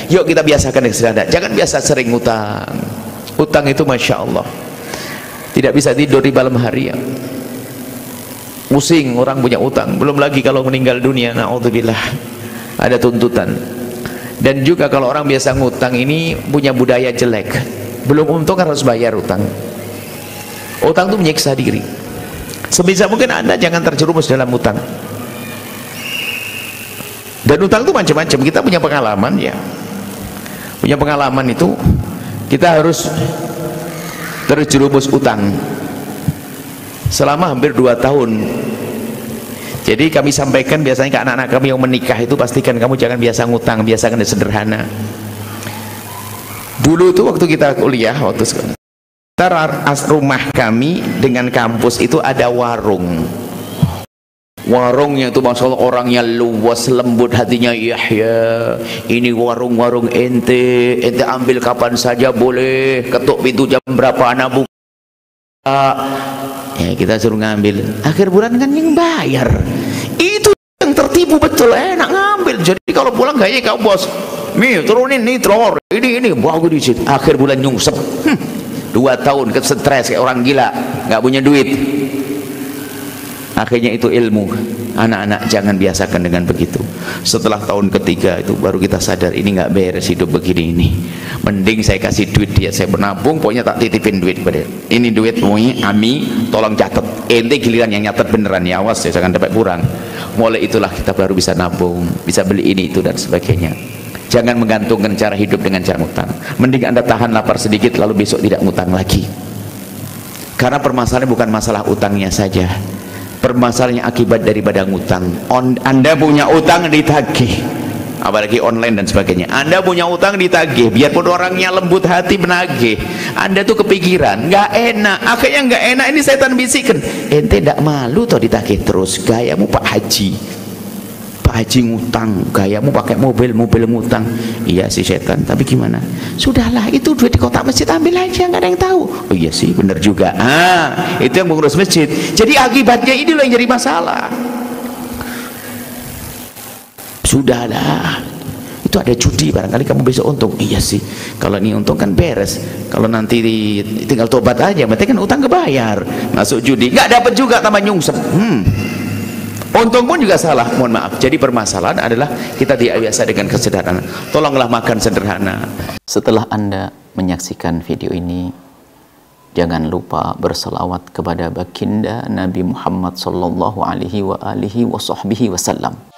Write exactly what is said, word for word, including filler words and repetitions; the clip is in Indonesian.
Yuk kita biasakan kesederhanaan. Jangan biasa sering utang. Utang itu Masya Allah tidak bisa tidur di malam hari ya. Pusing orang punya utang, belum lagi kalau meninggal dunia, na'udzubillah, ada tuntutan. Dan juga kalau orang biasa ngutang ini punya budaya jelek, belum untung harus bayar utang. Utang itu menyiksa diri. Sebisa mungkin Anda jangan terjerumus dalam utang. Dan utang itu macam-macam. Kita punya pengalaman ya, punya pengalaman itu kita harus terjerumus utang selama hampir dua tahun. Jadi kami sampaikan biasanya ke anak-anak kami yang menikah itu, pastikan kamu jangan biasa ngutang, biasakan sederhana. Dulu tuh waktu kita kuliah, waktu sekolah, rumah kami dengan kampus itu ada warung. Warungnya itu Masya Allah orangnya luas, lembut hatinya. Yahya, ini warung-warung ente, ente ambil kapan saja boleh, ketuk pintu jam berapa anak buka. Ya kita suruh ngambil, akhir bulan kan yang bayar. Itu yang tertipu betul, enak ngambil. Jadi kalau pulang kayaknya kau bos, nih turunin nih telur, ini ini bagus di situ. Akhir bulan nyungsep, hmm, dua tahun ke stres kayak orang gila, nggak punya duit. Akhirnya itu ilmu. Anak-anak jangan biasakan dengan begitu. Setelah tahun ketiga itu baru kita sadar ini nggak beres hidup begini ini. Mending saya kasih duit dia, saya menabung, pokoknya tak titipin duit pada dia. Ini duit pokoknya Ami, tolong catat. Ente giliran yang nyatet beneran ya, awas ya jangan dapat kurang. Mulai itulah kita baru bisa nabung, bisa beli ini itu dan sebagainya. Jangan menggantungkan cara hidup dengan cara ngutang. Mending Anda tahan lapar sedikit lalu besok tidak ngutang lagi. Karena permasalahannya bukan masalah utangnya saja. Permasalahannya akibat daripada ngutang. On, Anda punya utang ditagih, apalagi online dan sebagainya. Anda punya utang ditagih, biarpun orangnya lembut hati menagih, Anda tuh kepikiran nggak enak. Akhirnya nggak enak, ini setan bisikin, ente tidak malu toh ditagih terus, gayamu Pak Haji, Pak Haji ngutang, gayamu pakai mobil, mobil ngutang. Iya sih setan, tapi gimana? Sudahlah, itu duit di kotak masjid ambil aja, nggak ada yang tahu. Oh iya sih, bener juga. Ah, itu yang mengurus masjid. Jadi akibatnya ini loh yang jadi masalah. Sudahlah, itu ada judi, barangkali kamu besok untung. Iya sih, kalau ini untung kan beres. Kalau nanti di, tinggal tobat aja, berarti kan utang kebayar. Masuk judi, nggak dapat juga, tambah nyungsep. Hmm. Untung pun juga salah, mohon maaf. Jadi permasalahan adalah kita tidak biasa dengan kesederhanaan. Tolonglah makan sederhana. Setelah Anda menyaksikan video ini, jangan lupa berselawat kepada baginda Nabi Muhammad sallallahu alaihi wa alihi wa sahbihi wasallam.